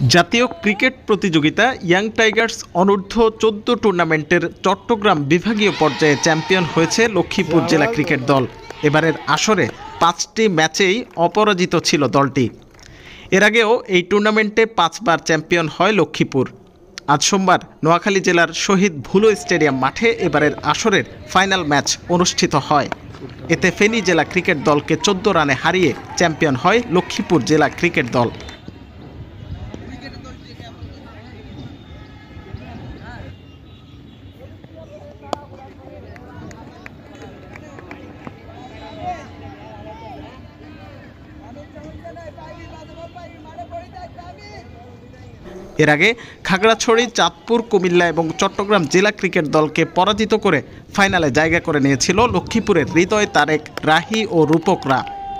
জাতীয় ক্রিকেট প্রতিযোগিতা young tigers অনূর্ধ্ব-14 টুর্নামেন্টের চট্টগ্রাম বিভাগীয় পর্যায়ে চ্যাম্পিয়ন হয়েছে লক্ষ্মীপুর জেলা ক্রিকেট দল। এবারের আসরে 5টি ম্যাচেই অপরাজিত ছিল দলটি। এর আগেও এই টুর্নামেন্টে 5 বার চ্যাম্পিয়ন হয় লক্ষ্মীপুর। আজ সোমবার নোয়াখালী জেলার শহীদ ভুলো স্টেডিয়াম মাঠে এবারের আসরের ফাইনাল ম্যাচ অনুষ্ঠিত হয়। এতে ফেনী জেলা ক্রিকেট দলকে 14 রানে হারিয়ে চ্যাম্পিয়ন হয় লক্ষ্মীপুর জেলা ক্রিকেট দল। এর আগে খাগড়াছড়ি, চাঁদপুর, কুমিল্লা এবং চট্টগ্রাম জেলা ক্রিকেট দলকে পরাজিত করে ফাইনালে জায়গা করে নিয়েছিল লক্ষ্মীপুরের হৃদয়, তারেক, রাহি ও রূপকরা।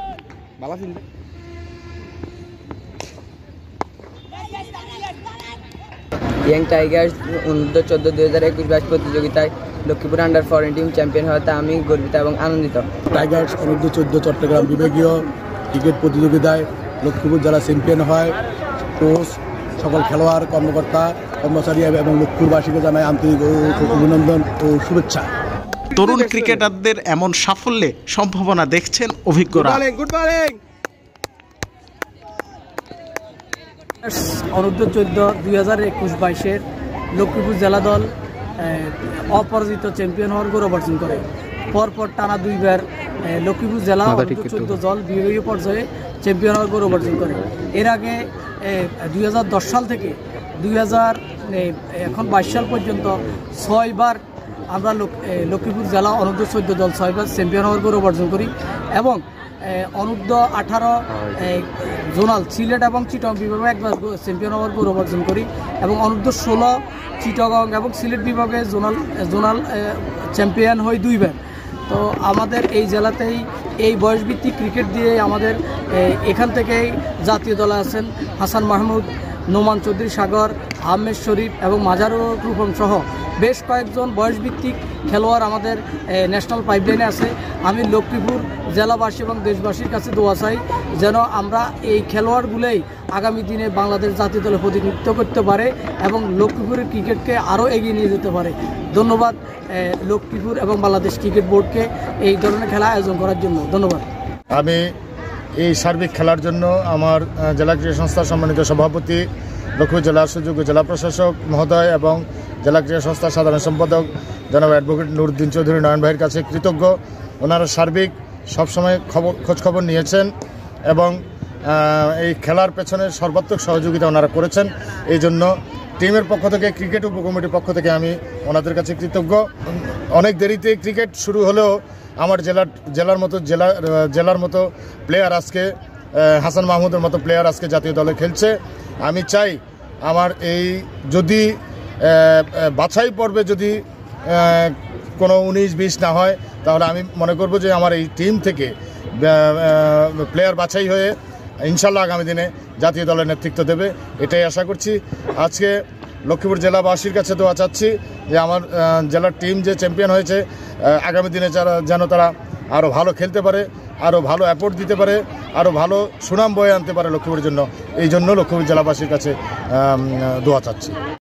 ইয়াং টাইগার্স অনূর্ধ্ব-14 2021 প্রতিযোগিতায় লক্ষ্মীপুর আন্ডার-14 টিম চ্যাম্পিয়ন হওয়াতে আমি গর্বিত এবং আনন্দিত। টাইগার্স অনূর্ধ্ব-14 চট্টগ্রাম বিভাগীয় ক্রিকেট প্রতিযোগিতায় লক্ষ্মীপুর জেলা চ্যাম্পিয়ন হয়। কোচ, সকল খেলোয়াড়, কর্মকর্তা, কর্মচারী এবং লক্ষ্মীপুরবাসীকে জানায় আন্তরিক অভিনন্দন ও শুভেচ্ছা। তরুণ ক্রিকেটারদের এমন সাফল্যে সম্ভাবনা দেখছেন অভিজ্ঞরা। অনূর্ধ্ব-14 2021-22 লক্ষ্মীপুর জেলা দল অপরাজিত চ্যাম্পিয়ন হওয়ার গৌরব অর্জন করে। পরপর টানা 2 বার লক্ষ্মীপুর জেলা অনূর্ধ্ব-14 দল বিভাগীয় পর্যায়ে চ্যাম্পিয়ন হওয়ার গৌরব অর্জন করে। এর আগে 2010 সাল থেকে 2022 সাল পর্যন্ত 6 বার আমরা লক্ষ্মীপুর জেলা অনূর্ধ্ব-14 দল 6 বার চ্যাম্পিয়ন হওয়ার গৌরব অর্জন করি এবং অনূর্ধ্ব-18 জোনাল সিলেট এবং চিটগং বিভাগে একবার চ্যাম্পিয়ন হওয়ার গৌরব অর্জন করি এবং অনূর্ধ্ব-16 চিটগং এবং সিলেট বিভাগে জোনাল চ্যাম্পিয়ন হই 2 বার। তো আমাদের এই জেলাতেই এই বয়সভিত্তিক ক্রিকেট দিয়ে আমাদের এখান থেকেই জাতীয় দলে আছেন হাসান মাহমুদ, নোমান চৌধুরী সাগর, আহমেদ শরীফ এবং মাজারুর রূপম সহ বেশ কয়েকজন বয়সভিত্তিক খেলোয়াড় আমাদের ন্যাশনাল পাইপলাইনে আছে। আমি লক্ষ্মীপুর জেলাবাসী এবং দেশবাসীর কাছে দোয়া চাই যেন আমরা এই খেলোয়াড়গুলোই আগামী দিনে বাংলাদেশ জাতীয় দলে প্রতিনিধিত্ব করতে পারে এবং লক্ষ্মীপুরের ক্রিকেটকে আরও এগিয়ে নিয়ে যেতে পারে। ধন্যবাদ লক্ষ্মীপুর এবং বাংলাদেশ ক্রিকেট বোর্ডকে এই ধরনের খেলা আয়োজন করার জন্য। ধন্যবাদ। আমি এই সার্বিক খেলার জন্য আমার জেলা ক্রীড়া সংস্থার সম্মানিত সভাপতি, লক্ষ্মীপুর জেলার সুযোগ্য জেলা প্রশাসক মহোদয় এবং জেলা ক্রীড়া সংস্থার সাধারণ সম্পাদক জনাব অ্যাডভোকেট নুরুদ্দিন চৌধুরী নয়ন ভাইয়ের কাছে কৃতজ্ঞ। ওনারা সার্বিক সবসময় খোঁজখবর নিয়েছেন এবং এই খেলার পেছনে সর্বাত্মক সহযোগিতা ওনারা করেছেন। এই জন্য টিমের পক্ষ থেকে, ক্রিকেট উপকমিটির পক্ষ থেকে আমি ওনাদের কাছে কৃতজ্ঞ। অনেক দেরিতে ক্রিকেট শুরু হলেও আমার জেলার মতো প্লেয়ার আজকে হাসান মাহমুদের মতো প্লেয়ার আজকে জাতীয় দলে খেলছে। আমি চাই আমার এই যদি বাছাই পর্বে যদি কোনো 19-20 না হয় তাহলে আমি মনে করব যে আমার এই টিম থেকে প্লেয়ার বাছাই হয়ে ইনশাল্লাহ আগামী দিনে জাতীয় দলের নেতৃত্ব দেবে, এটাই আশা করছি। আজকে লক্ষ্মীপুর জেলাবাসীর কাছে দোয়া চাচ্ছি যে আমার জেলার টিম যে চ্যাম্পিয়ন হয়েছে আগামী দিনে যেন তারা আরও ভালো খেলতে পারে, আরও ভালো অ্যাপোর্ট দিতে পারে, আরও ভালো সুনাম বয়ে আনতে পারে লক্ষ্মীপুরের জন্য। এই জন্য লক্ষ্মীপুর জেলাবাসীর কাছে দোয়া চাচ্ছি।